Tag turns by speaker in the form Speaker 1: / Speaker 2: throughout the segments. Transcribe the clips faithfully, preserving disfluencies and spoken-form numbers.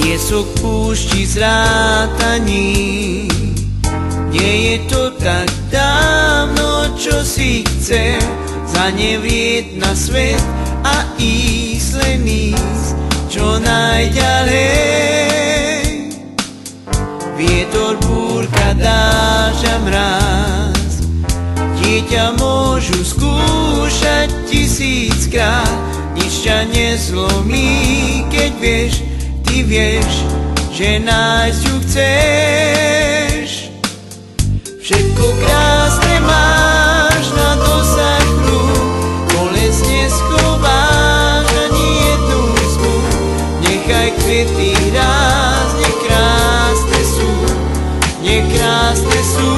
Speaker 1: piesok púšti zrátaní. Nie je to tak dávno, čo si chcel zanevrieť na svet a ísť len ísť čo najďalej. Vietor, búrka, dážď a mráz, dieťa môžu skúšať tisíckrát, nič ťa nezlomí, keď vieš, ty vieš, že nájsť ju chceš. Všetko krásne máš na dosah rúk, bolesť neschováš ani jednu zmu. Nechaj kvety rásť, nech krásne sú, nech krásne sú.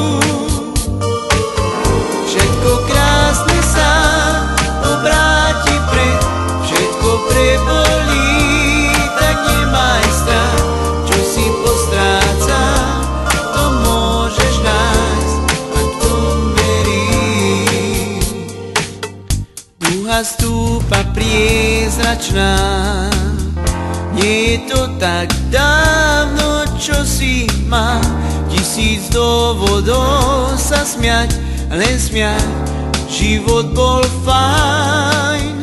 Speaker 1: Všetko krásne sa obráti pred, všetko prebolí, tak nemaj strach, čo si postráca, to môžeš nájsť, ak tom veríš. Dúha stúpa priezračná, nie je to tak dávno, čo si má tisíc dôvodov sa smiať, len smiať, život bol fajn.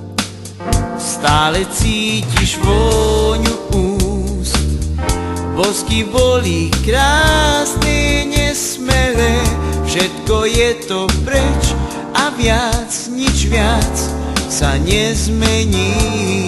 Speaker 1: Stále cítiš vôňu úst, bosky boli krásne, nesmelé, všetko je to preč a viac, nič viac sa nezmení.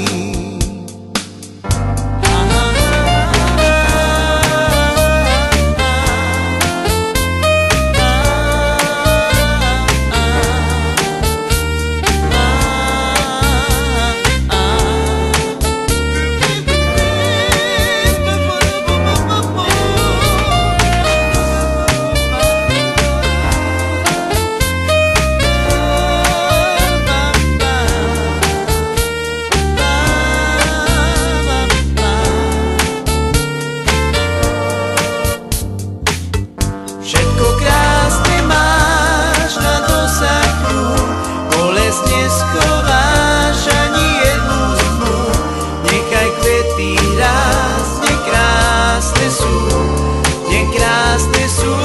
Speaker 1: Všetko krásne máš na dosah rúk, bolesť neschováš ani jednu zmu. Nechaj kvety rásť, nech krásne sú, nech krásne sú.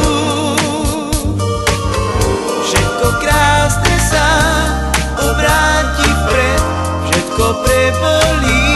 Speaker 1: Všetko krásne sa obráti vpred, všetko prebolí,